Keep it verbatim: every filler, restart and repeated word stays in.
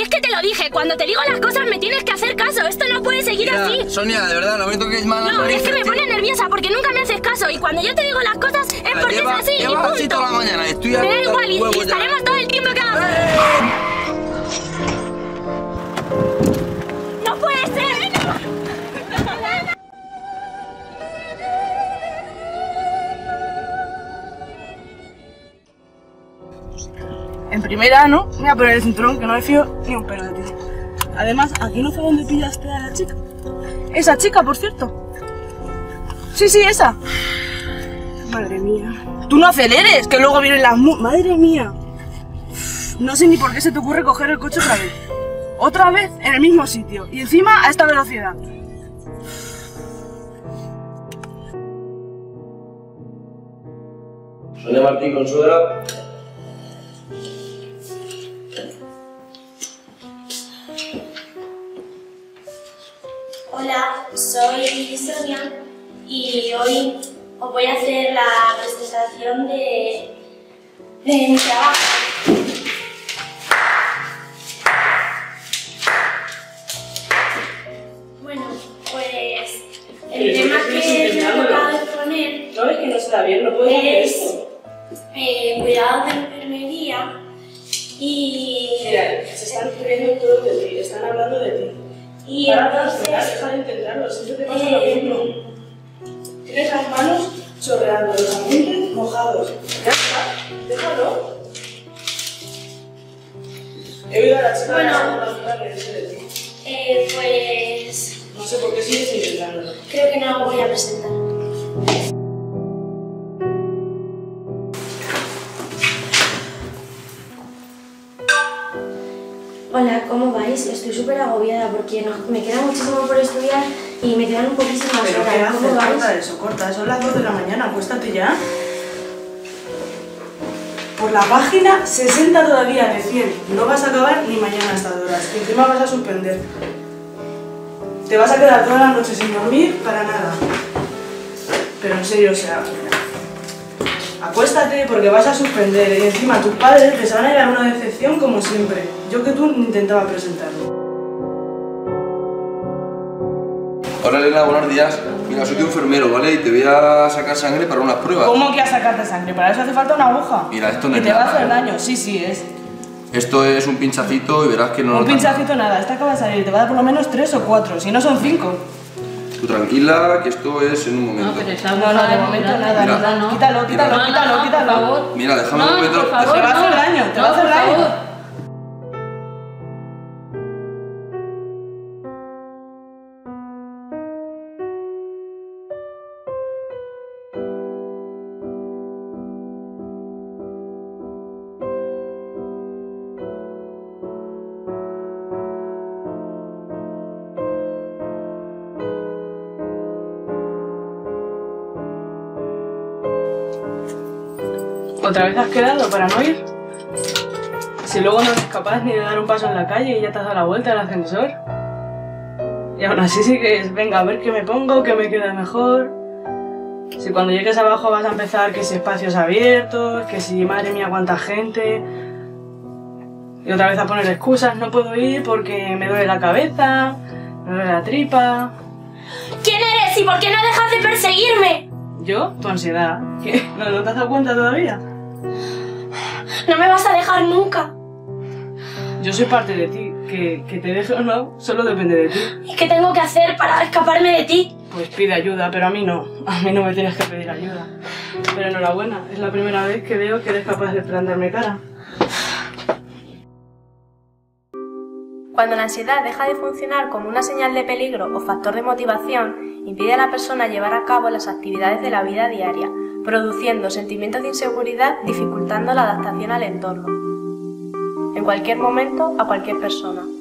es que te lo dije, cuando te digo las cosas me tienes que hacer caso. Esto no puede seguir Mira, así. Sonia, de verdad, no me toques mal. No, es que me pone nerviosa porque nunca me haces caso. Y cuando yo te digo las cosas es porque lleva, es así y punto. Así toda la mañana. Estoy me da igual y, y estaremos todo el tiempo que hagas. ¡Eh! ¡No puede ser! En primera, ¿no? Me voy a poner el cinturón, que no me fío ni un pelo de ti. Además, aquí no fue donde pillaste a la chica. Esa chica, por cierto. Sí, sí, esa. Madre mía. Tú no aceleres, que luego vienen las mu... Madre mía. No sé ni por qué se te ocurre coger el coche otra vez. Otra vez en el mismo sitio. Y encima a esta velocidad. Sonia Martín, Consuela. Hola, soy Sonia y hoy os voy a hacer la presentación de, de mi trabajo. Bueno, pues el tema que me ha tocado exponer ¿No ves que no se da bien? No puedes hacer es esto. eh, cuidados de enfermería y... Mira, se están riendo todos de ti, están hablando de ti. Y Para, entonces... deja de intentarlo, siempre te pasa eh, lo mismo. Tienes las manos chorreando, los ambientes mojados. Ya está, déjalo. He oído a la chica Bueno, de reírse de ti. Eh, pues... No sé por qué sigues intentándolo. creo que no lo voy a presentar. Hola, ¿cómo vais? Estoy súper agobiada porque no, me queda muchísimo por estudiar y me quedan poquísimas ¿Pero horas. qué haces? ¿Cómo vais? Corta eso, corta. Son las dos de la mañana, acuéstate ya. Por la página sesenta todavía de cien. No vas a acabar ni mañana a estas horas. Y encima vas a suspender. Te vas a quedar toda la noche sin dormir para nada. Pero en serio, o sea... Acuéstate porque vas a suspender y encima tus padres te van a llevar una decepción como siempre. Yo que tú intentaba presentarlo. Hola Elena, buenos días. Mira, soy tu enfermero, ¿vale? Y te voy a sacar sangre para unas pruebas. ¿Cómo que a sacarte sangre? Para eso hace falta una aguja. Mira, esto no y es te va a nada, hacer ¿eh? daño, sí, sí es. Esto es un pinchacito y verás que no... Un notas pinchacito nada, esta acaba de salir, te va a dar por lo menos tres o cuatro, si no son cinco. nada. Tú tranquila, que esto es en un momento. No, pero esa No, no, de momento nada, Mira. nada, no. Quítalo, quítalo, Mira. quítalo, No, no, quítalo. por favor. Mira, déjame No, un momento. por favor, Te va a hacer no. daño, te va a No, hacer por daño. favor. ¿Otra vez has quedado para no ir? Si luego no eres capaz ni de dar un paso en la calle y ya te has dado la vuelta al ascensor. Y aún así sigues, venga, a ver qué me pongo, qué me queda mejor. Si cuando llegues abajo vas a empezar que si espacios abiertos, que si madre mía cuánta gente. Y otra vez a poner excusas, no puedo ir porque me duele la cabeza, me duele la tripa. ¿Quién eres y por qué no dejas de perseguirme? ¿Yo? Tu ansiedad. ¿Qué? ¿No, no te has dado cuenta todavía? No me vas a dejar nunca. Yo soy parte de ti, que, que te deje o no, solo depende de ti. ¿Y qué tengo que hacer para escaparme de ti? Pues pide ayuda, pero a mí no. A mí no me tienes que pedir ayuda. Pero enhorabuena, es la primera vez que veo que eres capaz de plantarme cara. Cuando la ansiedad deja de funcionar como una señal de peligro o factor de motivación, impide a la persona llevar a cabo las actividades de la vida diaria, produciendo sentimientos de inseguridad, dificultando la adaptación al entorno. En cualquier momento, a cualquier persona.